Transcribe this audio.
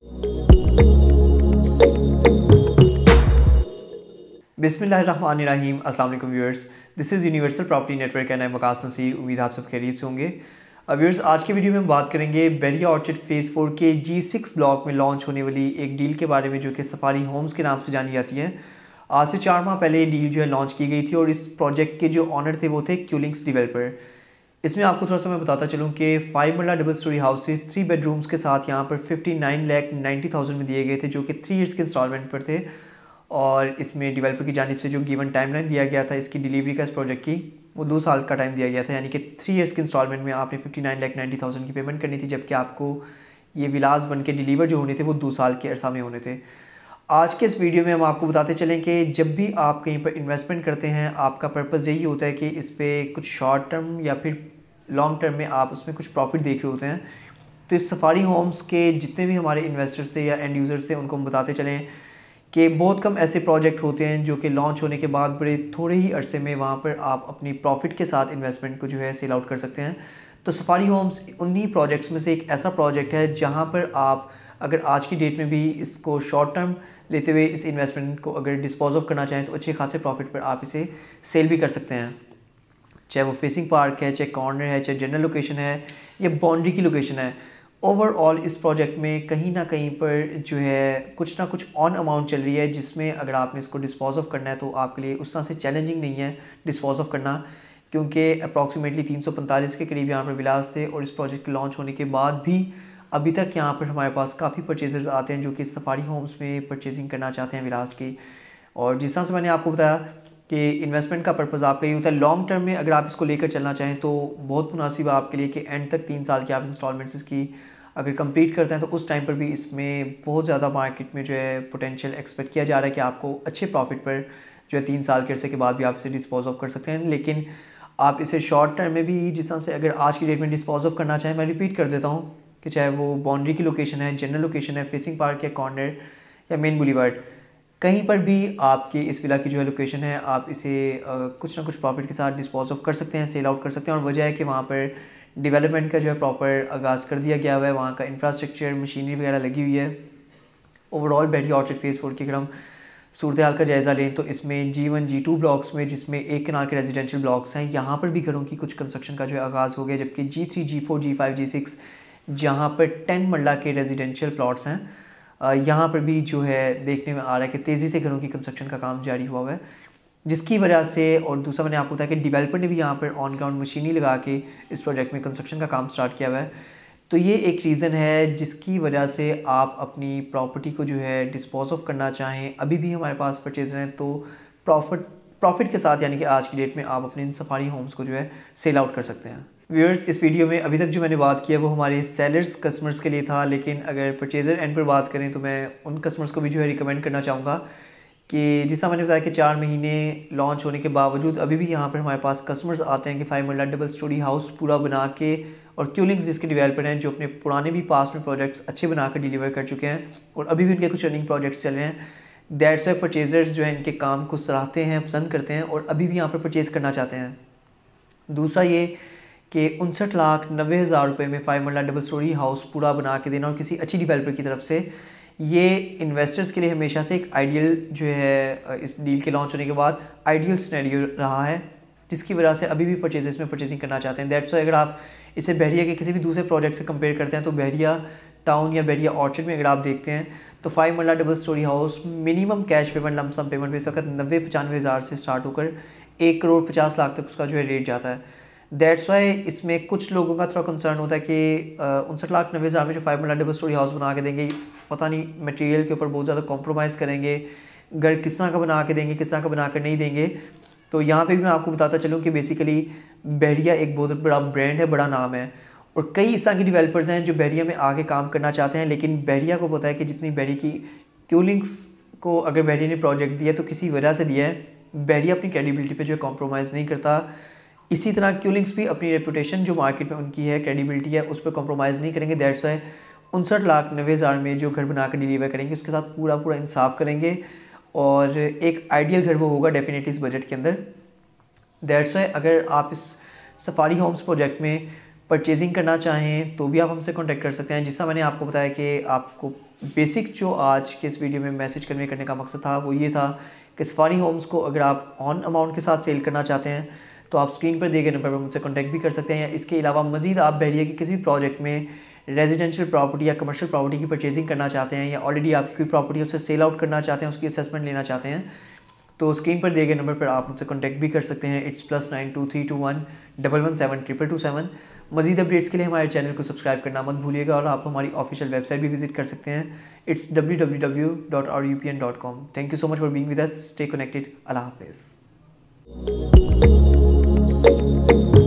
बिस्मिल्लाहिर्रहमानिर्रहीम। अस्सलाम वालेकुम viewers, this is universal property network and I am Waqas Naseer. उम्मीद आप सब खैरियत से होंगे। व्यूअर्स, आज के वीडियो में हम बात करेंगे बहरिया ऑर्चिड फेज़ 4 के G6 ब्लॉक में लॉन्च होने वाली एक डील के बारे में, जो कि सफारी होम्स के नाम से जानी जाती है। आज से 4 माह पहले ये डील जो है लॉन्च की गई थी और इस प्रोजेक्ट के जो ऑनर थे वो थे क्यूलिंग्स डेवलपर। इसमें आपको थोड़ा सा मैं बताता चलूँ कि 5 marla double story houses 3 bedrooms के साथ यहाँ पर 59,90,000 में दिए गए थे, जो कि 3 ईयर्स के इंस्टॉलमेंट पर थे। और इसमें डेवलपर की जानिब से जो गिवन टाइमलाइन दिया गया था इसकी डिलीवरी का, इस प्रोजेक्ट की, वो 2 साल का टाइम दिया गया था। यानी कि 3 ईयर्स के इंस्टॉलमेंट में आपने 59,90,000 की पेमेंट करनी थी, जबकि आपको ये विलास बन के डिलीवर जो होने थे वो 2 साल के अरसा में होने थे। आज के इस वीडियो में हम आपको बताते चलें कि जब भी आप कहीं पर इन्वेस्टमेंट करते हैं, आपका पर्पज़ यही होता है कि इस पर कुछ शॉर्ट टर्म या फिर लॉन्ग टर्म में आप उसमें कुछ प्रॉफिट देख रहे होते हैं। तो इस सफारी होम्स के जितने भी हमारे इन्वेस्टर्स थे या एंड यूज़र्स थे, उनको हम बताते चलें कि बहुत कम ऐसे प्रोजेक्ट होते हैं जो कि लॉन्च होने के बाद बड़े थोड़े ही अरसे में वहाँ पर आप अपनी प्रॉफिट के साथ इन्वेस्टमेंट को जो है सेल आउट कर सकते हैं। तो सफारी होम्स उन्हीं प्रोजेक्ट्स में से एक ऐसा प्रोजेक्ट है जहाँ पर आप अगर आज की डेट में भी इसको शॉर्ट टर्म लेते हुए इस इन्वेस्टमेंट को अगर डिस्पोज ऑफ करना चाहें तो अच्छे खासे प्रॉफिट पर आप इसे सेल भी कर सकते हैं। चाहे वो फेसिंग पार्क है, चाहे कॉर्नर है, चाहे जनरल लोकेशन है या बाउंड्री की लोकेशन है, ओवरऑल इस प्रोजेक्ट में कहीं ना कहीं पर जो है कुछ ना कुछ ऑन अमाउंट चल रही है, जिसमें अगर आपने इसको डिस्पोज ऑफ करना है तो आपके लिए उस तरह से चैलेंजिंग नहीं है डिस्पोज ऑफ करना, क्योंकि अप्रॉक्सीमेटली 345 के करीब यहाँ पर विलास थे। और इस प्रोजेक्ट लॉन्च होने के बाद भी अभी तक यहाँ पर हमारे पास काफ़ी परचेजर्स आते हैं जो कि सफारी होम्स में परचेजिंग करना चाहते हैं विलास की। और जिस तरह से मैंने आपको बताया कि इन्वेस्टमेंट का पर्पज़ आपका ये होता है, लॉन्ग टर्म में अगर आप इसको लेकर चलना चाहें तो बहुत मुनासिब है आपके लिए कि एंड तक 3 साल की आप इंस्टॉलमेंट्स की अगर कंप्लीट करते हैं तो उस टाइम पर भी इसमें बहुत ज़्यादा मार्केट में जो है पोटेंशियल एक्सपेक्ट किया जा रहा है कि आपको अच्छे प्रॉफिट पर जो है 3 साल के अरसे के बाद भी आप इसे डिस्पोज ऑफ कर सकते हैं। लेकिन आप इसे शॉर्ट टर्म में भी जिस तरह से अगर आज की डेट में डिस्पोज ऑफ करना चाहें, मैं रिपीट कर देता हूँ कि चाहे वो बाउंड्री की लोकेशन है, जनरल लोकेशन है, फेसिंग पार्क या कॉर्नर या मेन बुलीवर्ड, कहीं पर भी आपकी इस विला की जो है लोकेशन है, आप इसे कुछ ना कुछ प्रॉफिट के साथ डिस्पोज ऑफ कर सकते हैं, सेल आउट कर सकते हैं। और वजह है कि वहाँ पर डेवलपमेंट का जो है प्रॉपर आगाज़ कर दिया गया हुआ है, वहाँ का इंफ्रास्ट्रक्चर, मशीनरी वगैरह लगी हुई है। ओवरऑल बहरिया ऑर्चिड फेज़ 4 की अगर हम सूरत हाल का जायज़ा लें तो इसमें G1 G2 ब्लॉक्स में, जिसमें एक कनाल के रेजिडेंशियल ब्लॉक्स हैं, यहाँ पर भी घरों की कुछ कंस्ट्रक्शन का जो है आगाज़ हो गया। जबकि G3 G4 G5 G6 जहाँ पर 10 मरला के रेजिडेंशियल प्लॉट्स हैं, यहाँ पर भी जो है देखने में आ रहा है कि तेज़ी से घरों की कंस्ट्रक्शन का काम जारी हुआ है, जिसकी वजह से। और दूसरा मैंने आपको बताया कि डेवलपर ने भी यहाँ पर ऑन ग्राउंड मशीनरी लगा के इस प्रोजेक्ट में कंस्ट्रक्शन का काम स्टार्ट किया हुआ है। तो ये एक रीज़न है जिसकी वजह से आप अपनी प्रॉपर्टी को जो है डिस्पोज ऑफ करना चाहें, अभी भी हमारे पास परचेजर हैं, तो प्रॉफिट के साथ, यानी कि आज की डेट में आप अपने इन सफारी होम्स को जो है सेल आउट कर सकते हैं। व्यूअर्स, इस वीडियो में अभी तक जो मैंने बात किया वो हमारे सेलर्स कस्टमर्स के लिए था, लेकिन अगर परचेजर एंड पर बात करें तो मैं उन कस्टमर्स को भी जो है रिकमेंड करना चाहूँगा कि जिसका मैंने बताया कि 4 महीने लॉन्च होने के बावजूद अभी भी यहाँ पर हमारे पास कस्टमर्स आते हैं कि 5 मरला डबल स्टोरी हाउस पूरा बना के, और क्यूलिंग्स जिसके डेवलपर हैं जो अपने पुराने भी पास में प्रोजेक्ट्स अच्छे बनाकर डिलीवर कर चुके हैं और अभी भी उनके कुछ रनिंग प्रोजेक्ट्स चल रहे हैं। दैट्स वाई परचेजर्स जो है इनके काम को सराहते हैं, पसंद करते हैं और अभी भी यहाँ पर परचेज़ करना चाहते हैं। दूसरा ये कि 59,90,000 रुपये में 5 मरला डबल स्टोरी हाउस पूरा बना के देना और किसी अच्छी डेवलपर की तरफ से, ये इन्वेस्टर्स के लिए हमेशा से एक आइडियल जो है इस डील के लॉन्च होने के बाद आइडियल सिनेरियो रहा है, जिसकी वजह से अभी भी परचेजेस में परचेजिंग करना चाहते हैं। दैट्स वाई अगर आप इसे बहरिया के किसी भी दूसरे प्रोजेक्ट से कंपेयर करते हैं तो बहरिया टाउन या बहरिया ऑर्चिड में अगर आप देखते हैं तो 5 marla double storey house minimum cash payment, lump sum payment पे इस वक्त 90-95 हज़ार से स्टार्ट होकर 1,50,00,000 तक उसका जो है रेट जाता है। दैट्स वाई इसमें कुछ लोगों का थोड़ा कंसर्न होता है कि 59,90,000 में जो 5 मरला डबल स्टोरी हाउस बना के देंगे, पता नहीं मटेरियल के ऊपर बहुत ज़्यादा कॉम्प्रोमाइज़ करेंगे, घर किस तरह का बना के देंगे, किस तरह का बना कर नहीं देंगे। तो यहाँ पे भी मैं आपको बताता चलूँ कि बेसिकली बहरिया एक बहुत बड़ा ब्रांड है, बड़ा नाम है, और कई इस तरह के डेवलपर्स हैं जो बहरिया में आके काम करना चाहते हैं। लेकिन बहरिया को पता है कि जितनी बहरिया की क्यूलिंग्स को अगर बहरिया ने प्रोजेक्ट दिया तो किसी वजह से दिया है, बहरिया अपनी क्रेडिबिलिटी पे जो है कॉम्प्रोमाइज़ नहीं करता। इसी तरह क्यूलिंग्स भी अपनी रेपुटेशन जो मार्केट में उनकी है, क्रेडिबिलिटी है, उस पर कॉम्प्रोमाइज़ नहीं करेंगे। दैट्स वाई 59,90,000 में जो घर बना कर डिलीवर करेंगे उसके साथ पूरा इंसाफ करेंगे और एक आइडियल घर वो होगा डेफिनेटली इस बजट के अंदर। दैट्स वाई अगर आप इस सफारी होम्स प्रोजेक्ट में परचेजिंग करना चाहें तो भी आप हमसे कॉन्टैक्ट कर सकते हैं। जिसका मैंने आपको बताया कि आपको बेसिक जो आज के इस वीडियो में मैसेज कन्वे करने का मकसद था वो ये था कि सफारी होम्स को अगर आप ऑन अमाउंट के साथ सेल करना चाहते हैं तो आप स्क्रीन पर दिए गए नंबर पर मुझसे कॉन्टैक्ट भी कर सकते हैं। या इसके अलावा मज़ीद आप बहरिया के किसी भी प्रोजेक्ट में रेजिडेंशियल प्रॉपर्टी या कमर्शियल प्रॉपर्टी की परचेजिंग करना चाहते हैं या ऑलरेडी आपकी कोई प्रॉपर्टी उससे सेल आउट करना चाहते हैं, उसकी असेसमेंट लेना चाहते हैं, तो स्क्रीन पर दिए गए नंबर पर आप मुझसे कॉन्टैक्ट भी कर सकते हैं। इट्स +923211172227। मज़ीद अपडेट्स के लिए हमारे चैनल को सब्सक्राइब करना मत भूलिएगा और आप हमारी ऑफिशियल वेबसाइट भी विजिट कर सकते हैं। It's www.rupn.com। Thank you so much for being with us. Stay connected. अल्लाह हाफिज़।